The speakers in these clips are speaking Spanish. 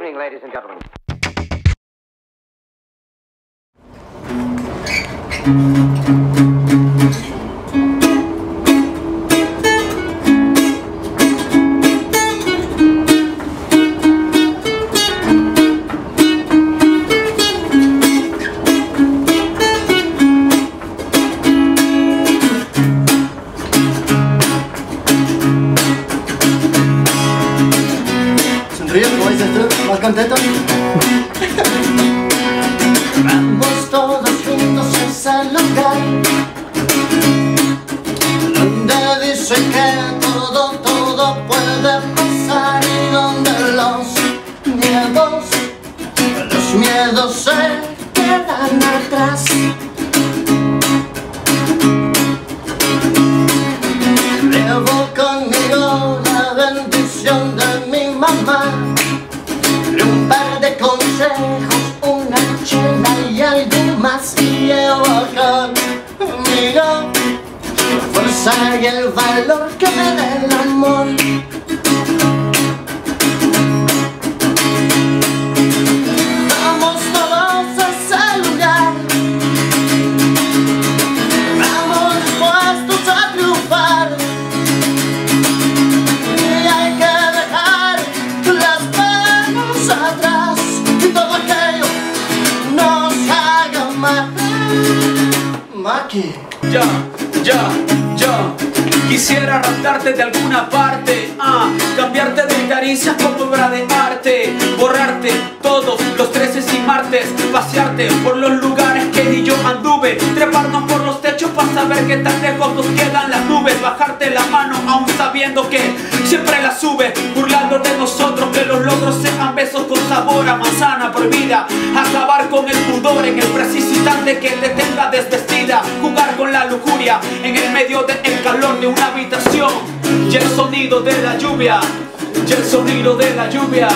evening, ladies and gentlemen. Sonríe, ¿cómo dices tú? ¿Más contento? Vamos todos juntos a ese lugar donde dicen que todo puede pasar y donde los miedos se quedan atrás. Llevo conmigo la bendición de mi mamá, un par de consejos, una chela y algo más. Y llevo conmigo la fuerza y el valor que me da el amor. Vamos todos a ese lugar, vamos dispuestos a triunfar. Y hay que dejar las manos atrás y todo aquello nos haga mal. Maki. Yo quisiera raptarte de alguna parte, cambiarte de caricias como obra de arte, borrarte todos los 13 y martes, pasearte por los lugares que ni yo anduve, treparnos por los techos para saber qué tan lejos nos quedan las nubes, bajarte la mano aún sabiendo que siempre la sube, burlando de nosotros, que los logros sean besos con sabor a manzana prohibida, acabar con el pudor en el preciso instante que te tenga desvestida, jugar con la lujuria en el medio del calor de una habitación y el sonido de la lluvia. Y el sonido de la lluvia.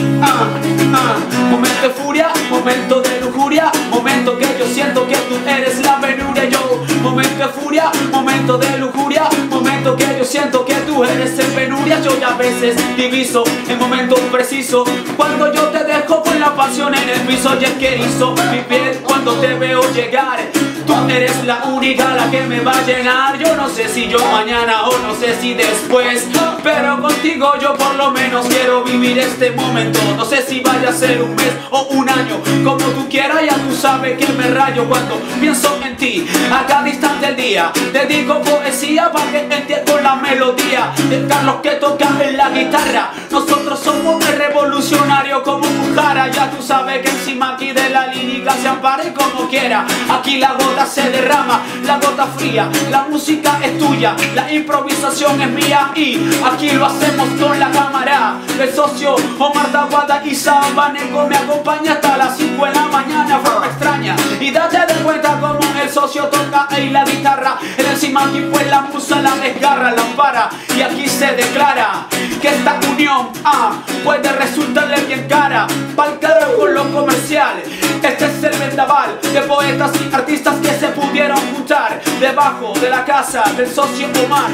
Momento de furia, momento de lujuria, momento que yo siento que tú eres la penuria. Yo, momento de furia, momento de lujuria, momento que yo siento que tú eres el penuria. Yo ya a veces diviso en momentos precisos cuando yo te dejo con la pasión en el piso. Y es que erizo mi piel cuando te veo llegar. Tú eres la única la que me va a llenar. Yo no sé si yo mañana o no sé si después, pero contigo yo por lo menos quiero vivir este momento. No sé si vaya a ser un mes o un año, como tú quieras. Ya tú sabes que me rayo cuando pienso en ti. A cada instante del día dedico poesía para que entiendas con la melodía de Carlos que toca en la guitarra. Nosotros somos el revolucionario como Pujara. Ya tú sabes que encima aquí de la lírica se ampare como quiera. Aquí la gota se derrama, la gota fría. La música es tuya, la improvisación es mía. Y aquí lo hacemos con la cámara. El socio Omar Taguada y Sabaneco me acompaña hasta las 5 de la mañana, forma extraña. Y date de cuenta como el socio toca y la guitarra. El encima aquí pues la musa la desgarra, la ampara. Y aquí se declara que esta unión puede resultarle bien cara. Pa'l carajo con lo comercial. Este es el vendaval de poetas y artistas que se pudieron juntar debajo de la casa del socio Omar.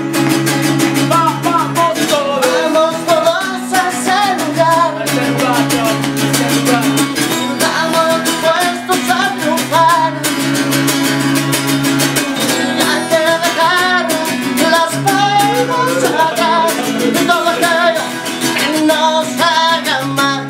Vamos todos. Vamos todos a ese lugar, vamos dispuestos a triunfar. Y hay que dejar las manos atrás y todo aquello que nos haga mal.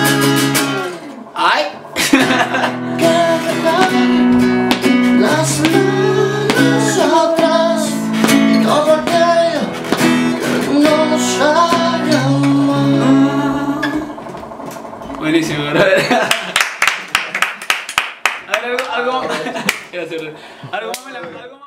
Ay. Que dejar las manos atrás y todo aquello que nos haga mal. Buenísimo, brother. A ver, algo más. Algo más.